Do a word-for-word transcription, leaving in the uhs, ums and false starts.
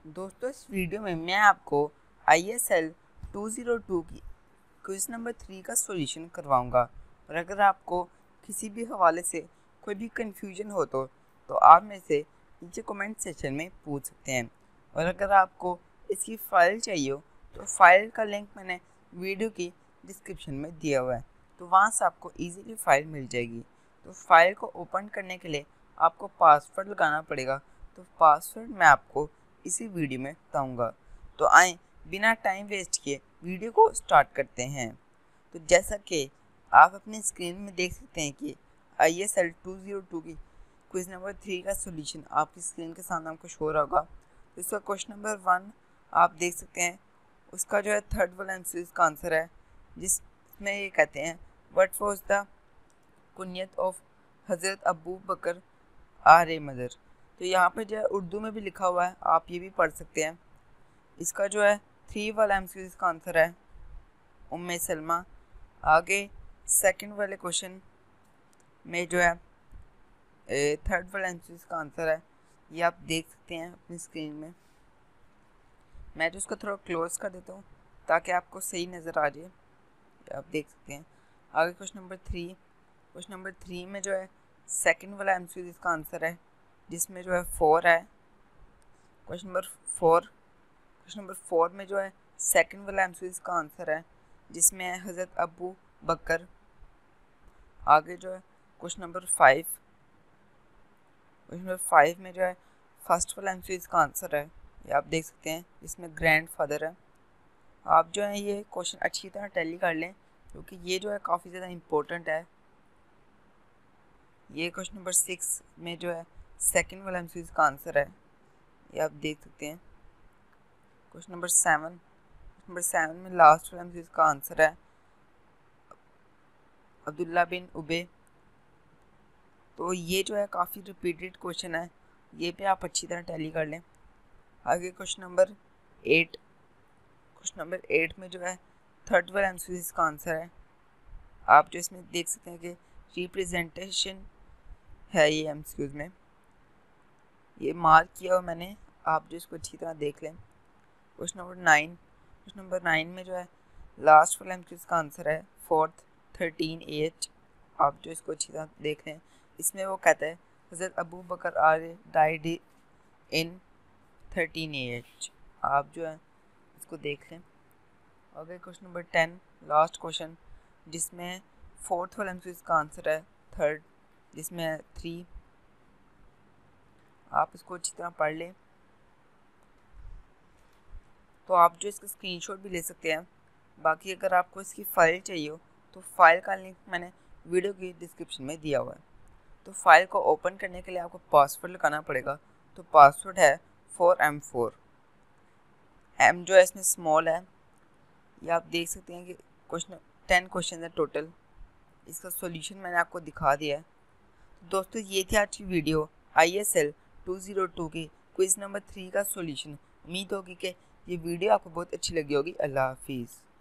दोस्तों इस वीडियो में मैं आपको I S L two zero two की क्विज़ नंबर थ्री का सॉल्यूशन करवाऊंगा। और अगर आपको किसी भी हवाले से कोई भी कंफ्यूजन हो तो तो आप मेरे से नीचे कमेंट सेक्शन में पूछ सकते हैं। और अगर आपको इसकी फ़ाइल चाहिए हो तो फाइल का लिंक मैंने वीडियो की डिस्क्रिप्शन में दिया हुआ है, तो वहाँ से आपको ईज़िली फ़ाइल मिल जाएगी। तो फाइल को ओपन करने के लिए आपको पासवर्ड लगाना पड़ेगा, तो पासवर्ड मैं आपको इसी वीडियो में बताऊंगा। तो आए बिना टाइम वेस्ट किए वीडियो को स्टार्ट करते हैं। तो जैसा कि आप अपनी स्क्रीन में देख सकते हैं कि I S L two zero two की क्विज नंबर थ्री का सॉल्यूशन आपकी स्क्रीन के सामने आपको शो रहा होगा। तो इसका क्वेश्चन नंबर वन आप देख सकते हैं, उसका जो है थर्ड वाला आंसर इसका आंसर है, जिसमें ये कहते हैं व्हाट वाज द कुनियत ऑफ हज़रत अबू बकर आर मदर। तो यहाँ पे जो है उर्दू में भी लिखा हुआ है, आप ये भी पढ़ सकते हैं। इसका जो है थ्री वाला एम सी क्यू इसका आंसर है उम्मे सलमा। आगे सेकंड वाले क्वेश्चन में जो है थर्ड वाला एम सी क्यू इसका आंसर है, ये आप देख सकते हैं अपनी स्क्रीन में। मैं जो उसको थोड़ा क्लोज कर देता हूँ ताकि आपको सही नज़र आ जाए, आप देख सकते हैं। आगे question number three question number three में जो है सेकंड वाला एम सी क्यू इसका आंसर है, जिसमें जो है फोर है। Question number four question number four में जो है सेकंड वाला एमसीक्यू इसका आंसर है, जिसमें है हज़रत अबू बकर। आगे जो है question number five question number five में जो है फर्स्ट वाला एमसीक्यू इसका आंसर है, ये आप देख सकते हैं, इसमें ग्रैंड फादर है। आप जो है ये क्वेश्चन अच्छी तरह टैली कर लें क्योंकि ये जो है काफ़ी ज़्यादा इम्पोर्टेंट है। ये क्वेश्चन नंबर सिक्स में जो है सेकंड वाला एमसीक्यू इसका आंसर है, ये आप देख सकते हैं। Question number seven number seven में लास्ट वाला एमसीक्यू इसका आंसर है अब्दुल्ला बिन उबे। तो ये जो है काफ़ी रिपीटेड क्वेश्चन है, ये पे आप अच्छी तरह टैली कर लें। आगे question number eight question number eight में जो है थर्ड वाला एमसीक्यू इसका आंसर है। आप जो इसमें देख सकते हैं कि रिप्रेजेंटेशन है ये एमसीक्यूज में, ये मार्क किया हुआ मैंने, आप जो इसको अच्छी तरह देख लें। Question number nine question number nine में जो है लास्ट वाला एमसीक्यू इसका आंसर है फोर्थ थर्टीन एट। आप जो इसको अच्छी तरह देख लें, इसमें वो कहता है हज़रत अबू बकर आर डाइड इन थर्टीन एट। आप जो है इसको देख लें। आगे question number ten last question, जिसमें फोर्थ वाला एमसीक्यू इसका आंसर है थर्ड, जिसमें है थ्री। आप इसको अच्छी तरह पढ़ लें। तो आप जो इसका स्क्रीनशॉट भी ले सकते हैं। बाकी अगर आपको इसकी फ़ाइल चाहिए हो तो फाइल का लिंक मैंने वीडियो की डिस्क्रिप्शन में दिया हुआ है। तो फाइल को ओपन करने के लिए आपको पासवर्ड लगाना पड़ेगा। तो पासवर्ड है फोर एम फोर। एम जो है इसमें स्मॉल है, ये आप देख सकते हैं कि क्वेश्चन टेन क्वेश्चन है टोटल। इसका सॉल्यूशन मैंने आपको दिखा दिया है। तो दोस्तों ये थी आज की video I S L two zero two की क्विज़ नंबर थ्री का सॉल्यूशन। उम्मीद होगी कि ये वीडियो आपको बहुत अच्छी लगी होगी। अल्लाह हाफिज़।